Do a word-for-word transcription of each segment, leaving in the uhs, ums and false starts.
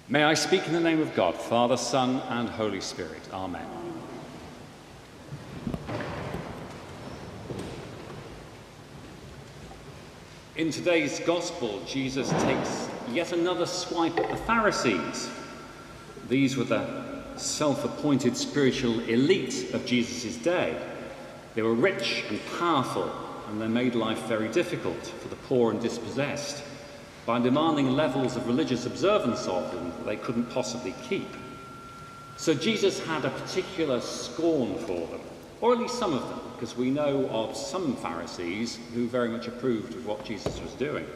May I speak in the name of God, Father, Son, and Holy Spirit. Amen. In today's Gospel, Jesus takes yet another swipe at the Pharisees. These were the self-appointed spiritual elite of Jesus' day. They were rich and powerful, and they made life very difficult for the poor and dispossessed by demanding levels of religious observance of them that they couldn't possibly keep. So Jesus had a particular scorn for them, or at least some of them, because we know of some Pharisees who very much approved of what Jesus was doing.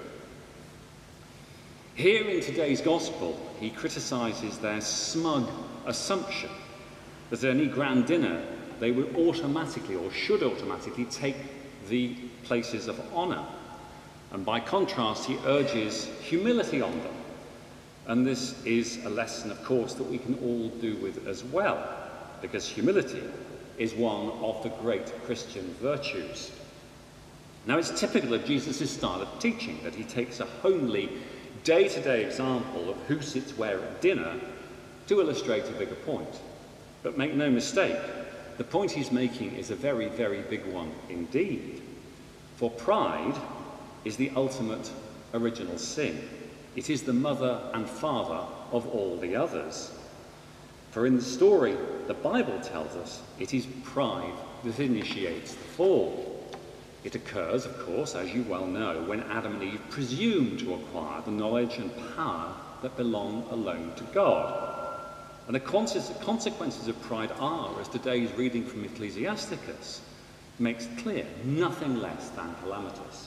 Here in today's Gospel, he criticises their smug assumption that at any grand dinner they would automatically, or should automatically, take the places of honour. And by contrast, he urges humility on them. And this is a lesson, of course, that we can all do with as well, because humility is one of the great Christian virtues. Now, it's typical of Jesus' style of teaching that he takes a homely, day-to-day example of who sits where at dinner to illustrate a bigger point. But make no mistake, the point he's making is a very, very big one indeed. For pride is the ultimate original sin. It is the mother and father of all the others. For in the story, the Bible tells us it is pride that initiates the fall. It occurs, of course, as you well know, when Adam and Eve presume to acquire the knowledge and power that belong alone to God. And the consequences of pride are, as today's reading from Ecclesiasticus makes clear, nothing less than calamitous.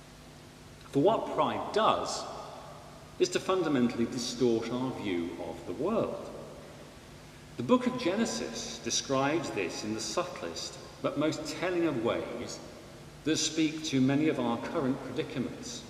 For what pride does is to fundamentally distort our view of the world. The book of Genesis describes this in the subtlest but most telling of ways that speak to many of our current predicaments.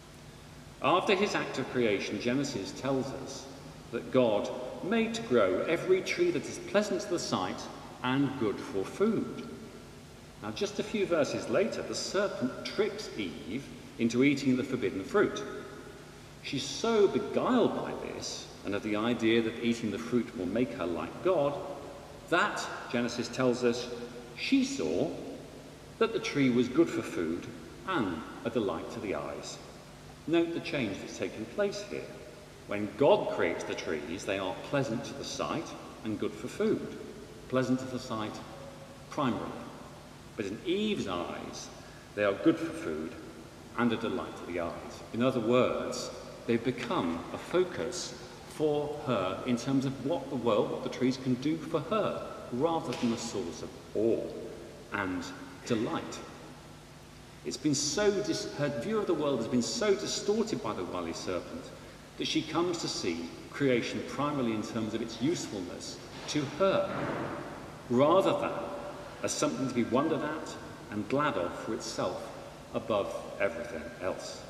After his act of creation, Genesis tells us that God made to grow every tree that is pleasant to the sight and good for food. Now, just a few verses later, the serpent tricks Eve into eating the forbidden fruit. She's so beguiled by this and of the idea that eating the fruit will make her like God, that, Genesis tells us, she saw that the tree was good for food and a delight to the eyes. Note the change that's taken place here. When God creates the trees, they are pleasant to the sight and good for food. Pleasant to the sight primarily. But in Eve's eyes, they are good for food and a delight to the eyes. In other words, they've become a focus for her in terms of what the world, what the trees can do for her, rather than a source of awe and delight. It's been so, dis- her view of the world has been so distorted by the wily serpent that she comes to see creation primarily in terms of its usefulness to her, rather than as something to be wondered at and glad of for itself above everything else.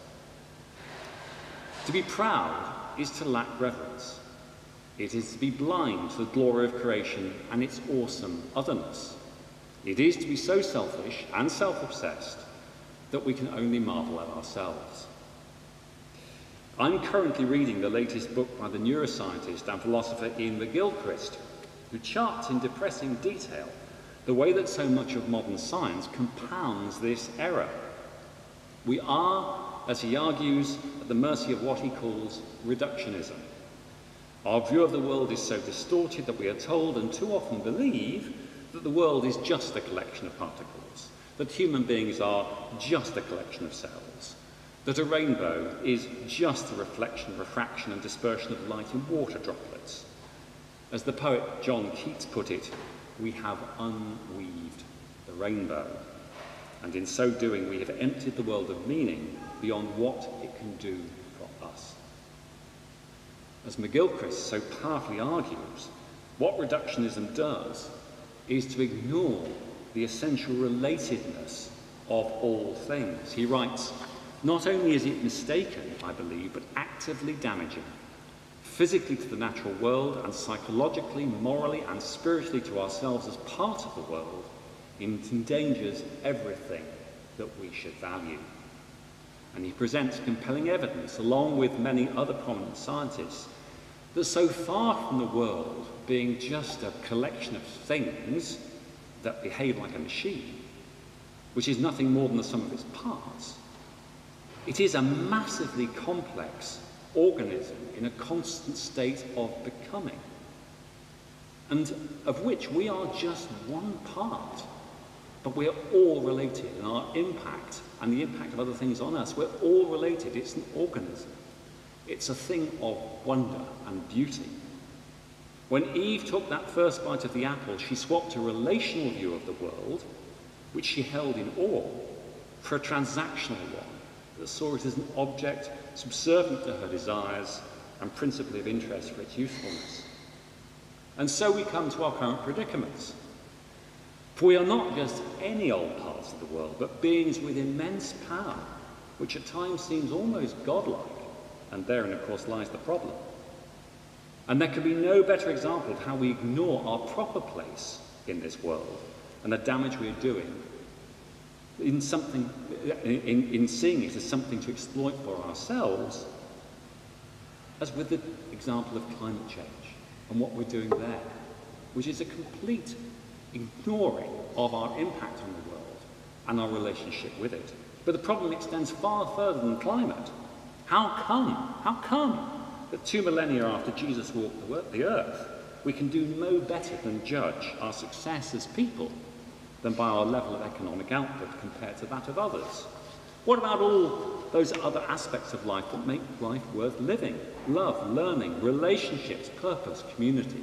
To be proud is to lack reverence. It is to be blind to the glory of creation and its awesome otherness. It is to be so selfish and self-obsessed that we can only marvel at ourselves. I'm currently reading the latest book by the neuroscientist and philosopher Ian McGilchrist, who charts in depressing detail the way that so much of modern science compounds this error. We are, as he argues, at the mercy of what he calls reductionism. Our view of the world is so distorted that we are told, and too often believe, that the world is just a collection of particles, that human beings are just a collection of cells, that a rainbow is just a reflection, refraction and dispersion of light in water droplets. As the poet John Keats put it, we have unweaved the rainbow. And in so doing, we have emptied the world of meaning beyond what it can do for us. As McGilchrist so powerfully argues, what reductionism does is to ignore the essential relatedness of all things. He writes, not only is it mistaken, I believe, but actively damaging, physically to the natural world and psychologically, morally and spiritually to ourselves as part of the world, it endangers everything that we should value. And he presents compelling evidence, along with many other prominent scientists, That so far from the world being just a collection of things that behave like a machine, which is nothing more than the sum of its parts, it is a massively complex organism in a constant state of becoming, and of which we are just one part. But we're all related, and our impact and the impact of other things on us, we're all related. It's an organism. It's a thing of wonder and beauty. When Eve took that first bite of the apple, she swapped a relational view of the world, which she held in awe, for a transactional one that saw it as an object subservient to her desires and principally of interest for its usefulness. And so we come to our current predicaments. For we are not just any old parts of the world, but beings with immense power, which at times seems almost godlike, and therein, of course, lies the problem. And there can be no better example of how we ignore our proper place in this world and the damage we are doing in something, in, in seeing it as something to exploit for ourselves, as with the example of climate change and what we're doing there, which is a complete ignoring of our impact on the world and our relationship with it. But the problem extends far further than climate. How come, how come that two millennia after Jesus walked the earth, we can do no better than judge our success as people than by our level of economic output compared to that of others? What about all those other aspects of life that make life worth living? Love, learning, relationships, purpose, community.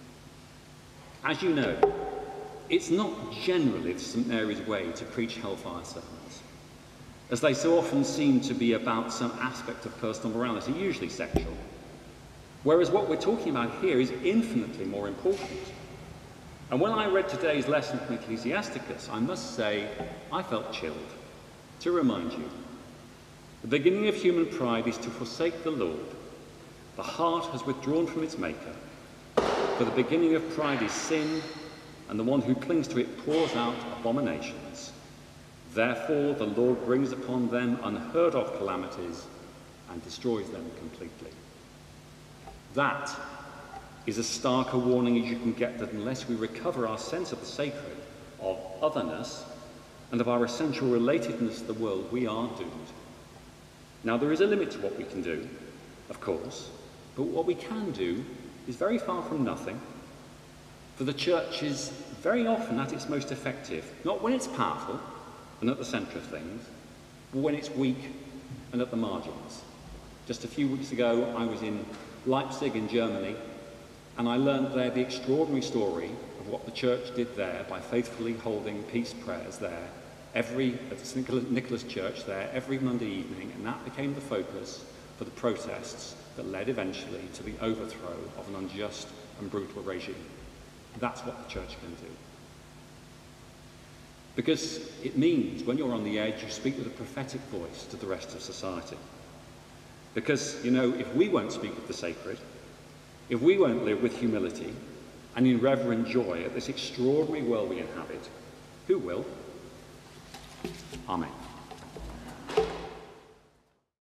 As you know, it's not generally Saint Mary's way to preach hellfire sermons, as they so often seem to be about some aspect of personal morality, usually sexual. Whereas what we're talking about here is infinitely more important. And when I read today's lesson from Ecclesiasticus, I must say I felt chilled. To remind you, the beginning of human pride is to forsake the Lord. The heart has withdrawn from its maker. For the beginning of pride is sin, and the one who clings to it pours out abominations. Therefore the Lord brings upon them unheard of calamities and destroys them completely. That is as stark a warning as you can get, that unless we recover our sense of the sacred, of otherness, and of our essential relatedness to the world, we are doomed. Now, there is a limit to what we can do, of course, but what we can do is very far from nothing. For the church is very often at its most effective, not when it's powerful and at the centre of things, but when it's weak and at the margins. Just a few weeks ago, I was in Leipzig in Germany, and I learned there the extraordinary story of what the church did there by faithfully holding peace prayers there, every, at Saint Nicholas Church there, every Monday evening, and that became the focus for the protests that led eventually to the overthrow of an unjust and brutal regime. That's what the church can do. Because it means when you're on the edge, you speak with a prophetic voice to the rest of society. Because, you know, if we won't speak of the sacred, if we won't live with humility and in reverent joy at this extraordinary world we inhabit, who will? Amen.